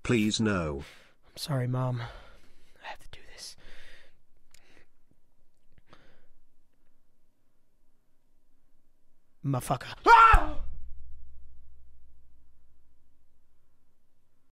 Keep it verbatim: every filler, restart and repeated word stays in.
Please no. I'm sorry, Mom. I have to do this. Mafaka.